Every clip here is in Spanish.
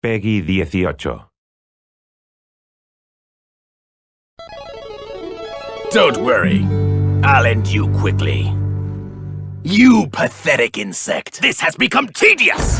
Peggy 18. Don't worry. I'll end you quickly. You pathetic insect! This has become tedious!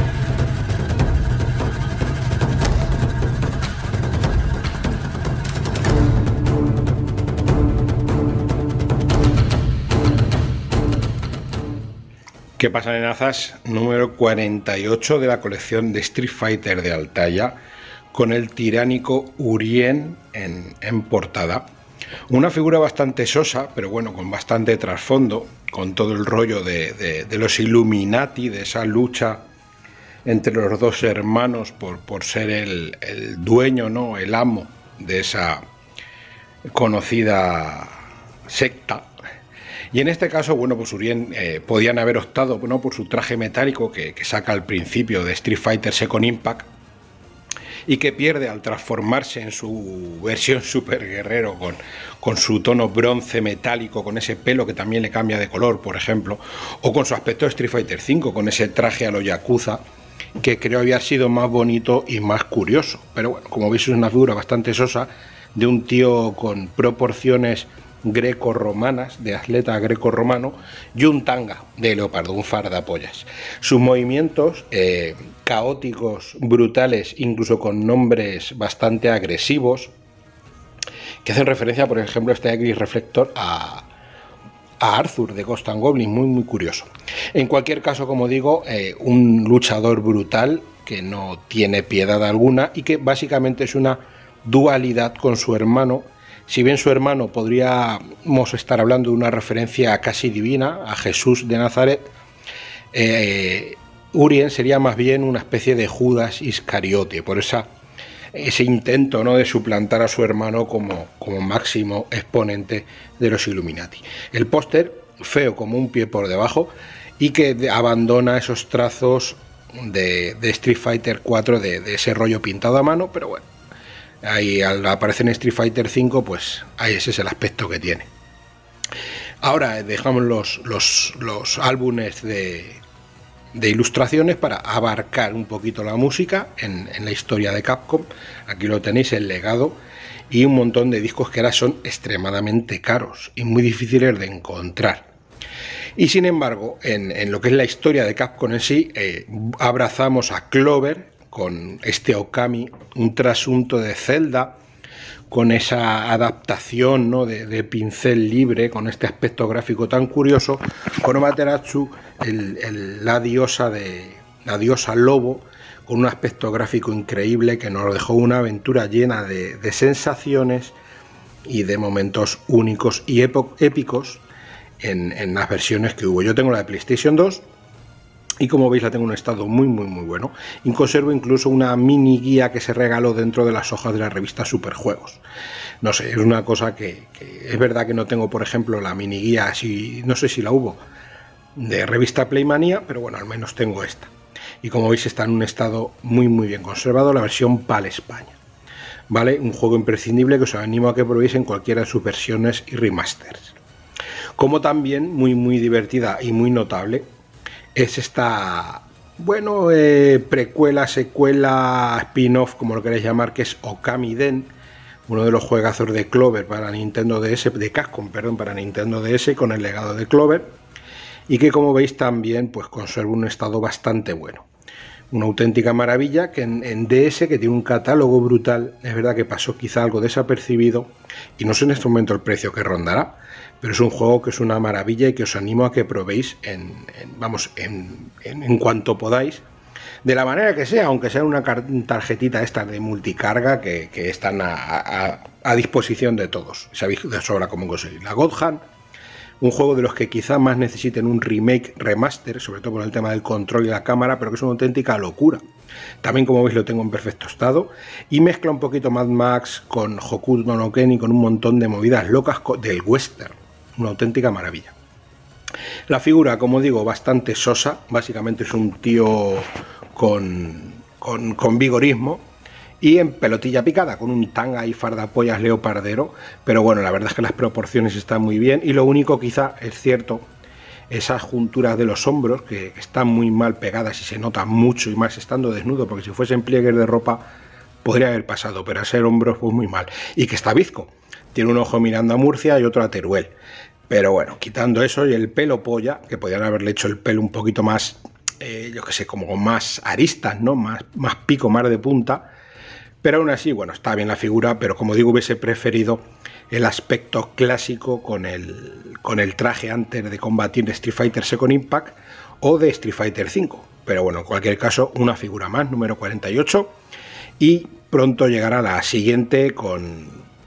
¿Qué pasa, nenazas? Número 48 de la colección de Street Fighter de Altaya, con el tiránico Urien en portada. Una figura bastante sosa, pero bueno, con bastante trasfondo, con todo el rollo de los Illuminati, de esa lucha entre los dos hermanos por ser el dueño, ¿no? El amo de esa conocida secta. Y en este caso, bueno, pues Urien podían haber optado, ¿no?, por su traje metálico que saca al principio de Street Fighter Second Impact y que pierde al transformarse en su versión super guerrero con su tono bronce metálico, con ese pelo que también le cambia de color, por ejemplo, o con su aspecto de Street Fighter V, con ese traje a lo Yakuza, que creo había sido más bonito y más curioso. Pero bueno, como veis, es una figura bastante sosa de un tío con proporciones greco-romanas, de atleta greco-romano, y un tanga de leopardo, un fardapollas. Sus movimientos caóticos, brutales, incluso con nombres bastante agresivos, que hacen referencia, por ejemplo, este Gris Reflector a Arthur de Ghost and Goblin, muy curioso. En cualquier caso, como digo, un luchador brutal que no tiene piedad alguna y que básicamente es una dualidad con su hermano. Si bien su hermano podríamos estar hablando de una referencia casi divina a Jesús de Nazaret, Urien sería más bien una especie de Judas Iscariote, por ese intento, ¿no?, de suplantar a su hermano como máximo exponente de los Illuminati. El póster, feo como un pie por debajo, y que abandona esos trazos de Street Fighter 4, de ese rollo pintado a mano, pero bueno, ahí al aparecer en Street Fighter V, pues ahí ese es el aspecto que tiene. Ahora dejamos los álbumes de ilustraciones para abarcar un poquito la música en la historia de Capcom. Aquí lo tenéis, el legado, y un montón de discos que ahora son extremadamente caros y muy difíciles de encontrar. Y sin embargo, en lo que es la historia de Capcom en sí, abrazamos a Clover con este Okami, un trasunto de Zelda, con esa adaptación, ¿no?, de pincel libre, con este aspecto gráfico tan curioso, con Amaterasu, la diosa lobo, con un aspecto gráfico increíble que nos dejó una aventura llena de sensaciones y de momentos únicos y épicos en las versiones que hubo. Yo tengo la de PlayStation 2, y como veis la tengo en un estado muy bueno, y conservo incluso una mini guía que se regaló dentro de las hojas de la revista Superjuegos. No sé, es una cosa que es verdad que no tengo, por ejemplo, la mini guía, no sé si la hubo, de revista Playmania, pero bueno, al menos tengo esta. Y como veis está en un estado muy bien conservado, la versión PAL España. ¿Vale? Un juego imprescindible que os animo a que probéis en cualquiera de sus versiones y remasters. Como también muy divertida y muy notable es esta, bueno, precuela, secuela, spin-off, como lo queréis llamar, que es Okami Den, uno de los juegazos de Clover para Nintendo DS, de Capcom, perdón, para Nintendo DS, con el legado de Clover, y que, como veis, también pues conserva un estado bastante bueno. Una auténtica maravilla que en DS, que tiene un catálogo brutal. Es verdad que pasó quizá algo desapercibido y no sé en este momento el precio que rondará, pero es un juego que es una maravilla y que os animo a que probéis en cuanto podáis, de la manera que sea, aunque sea una tarjetita esta de multicarga que están a disposición de todos. Sabéis de sobra cómo conseguir la God Hand, un juego de los que quizá más necesiten un remake, remaster, sobre todo por el tema del control y la cámara, pero que es una auténtica locura. También, como veis, lo tengo en perfecto estado y mezcla un poquito Mad Max con Hokuto no Ken y con un montón de movidas locas del western. Una auténtica maravilla. La figura, como digo, bastante sosa, básicamente es un tío con vigorismo y en pelotilla picada, con un tanga y fardapollas leopardero, pero bueno, la verdad es que las proporciones están muy bien y lo único quizá es cierto esas junturas de los hombros que están muy mal pegadas y se nota mucho, y más estando desnudo, porque si fuesen pliegues de ropa podría haber pasado, pero a ser hombros pues muy mal. Y que está bizco, tiene un ojo mirando a Murcia y otro a Teruel. Pero bueno, quitando eso y el pelo polla, que podrían haberle hecho el pelo un poquito más, yo que sé, como con más aristas, ¿no? Más pico, más de punta. Pero aún así, bueno, está bien la figura, pero como digo, hubiese preferido el aspecto clásico con el traje antes de combatir de Street Fighter Second Impact o de Street Fighter V. Pero bueno, en cualquier caso, una figura más, número 48. Y pronto llegará la siguiente con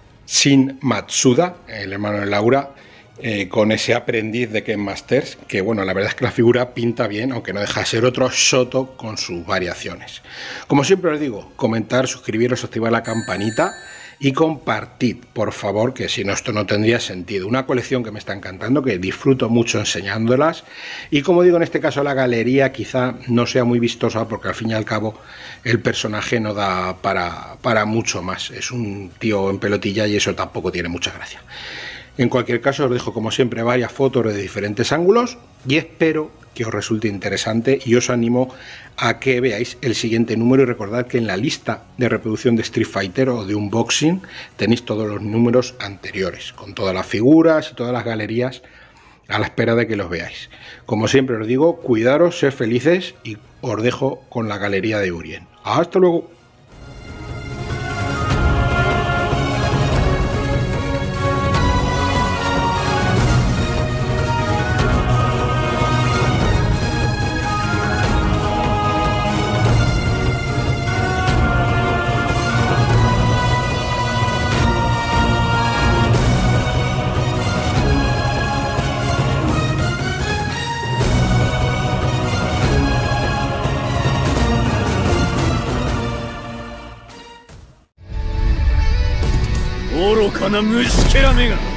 Shin Matsuda, el hermano de Laura, con ese aprendiz de Ken Masters, que bueno, la verdad es que la figura pinta bien, aunque no deja de ser otro Shoto con sus variaciones. Como siempre os digo, comentar, suscribiros, activar la campanita y compartid, por favor, que si no, esto no tendría sentido. Una colección que me está encantando, que disfruto mucho enseñándolas, y como digo, en este caso la galería quizá no sea muy vistosa, porque al fin y al cabo el personaje no da para mucho más. Es un tío en pelotilla y eso tampoco tiene mucha gracia. En cualquier caso, os dejo como siempre varias fotos de diferentes ángulos y espero que os resulte interesante, y os animo a que veáis el siguiente número. Y recordad que en la lista de reproducción de Street Fighter o de unboxing tenéis todos los números anteriores, con todas las figuras y todas las galerías, a la espera de que los veáis. Como siempre os digo, cuidaros, sed felices, y os dejo con la galería de Urien. ¡Hasta luego! 愚かな虫けらめが